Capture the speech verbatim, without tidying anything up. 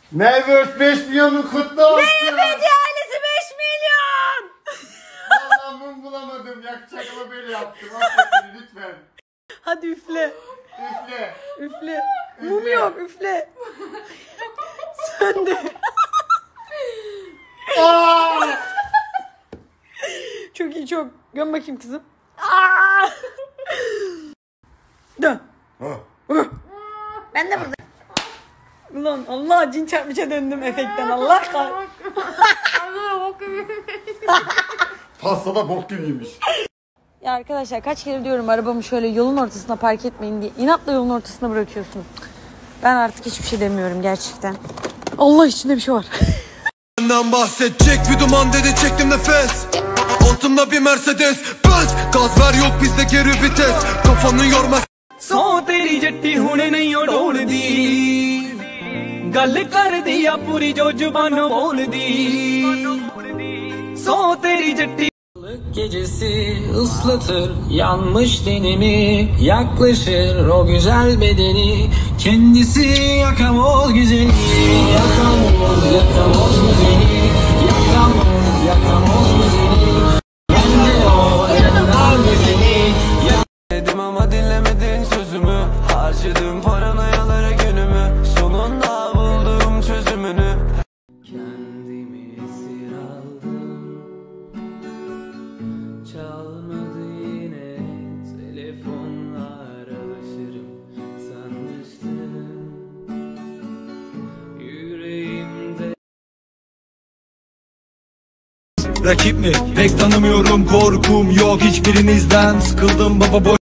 Merve beş milyonun kutlu olsun. Merveci ailesi beş milyon. Vallahi mum bulamadım. Yakacak ama böyle yaptım. Affedin lütfen. Hadi üfle. Üfle. Üfle. Mum yok, üfle. Söndü. Aa! Çok iyi, çok. Göm bakayım kızım. Aa! Dön. Ben de burada. Ulan Allah, cin çarpmışa döndüm efektten. Allah kahretsin. Pasta da bok gibiymiş. Ya arkadaşlar, kaç kere diyorum arabamı şöyle yolun ortasına park etmeyin diye. İnatla yolun ortasına bırakıyorsunuz. Ben artık hiçbir şey demiyorum gerçekten. Allah, içinde bir şey var. Benden bahsedecek bir duman dedi, çektim nefes. Altımda bir Mercedes Benz. Gaz ver, yok bizde geri vites. Kafanı yorma. सो तेरी जट्टी हुणे नहीं उड़ोड़ दी गल कर दिया पूरी जो जुबान बोल दी सो तेरी Jatti gecesi ıslatır yanmış tenimi, yaklaşır o güzel bedeni, kendisi yakamoz güzeli, yakamoz yakamoz güzeli, yakamoz yakamoz güzeli, bende o yanlar güzeli. Dedim ama dinlemedin sözümü, harcadım paranoyalara günümü, sonunda buldum çözümünü. Kendimi esir aldım, çalmadı yine telefonlar, alışırım sanmıştım yüreğimde. Rakip mi? Pek tanımıyorum, korkum yok hiçbirinizden. Sıkıldım baba boy.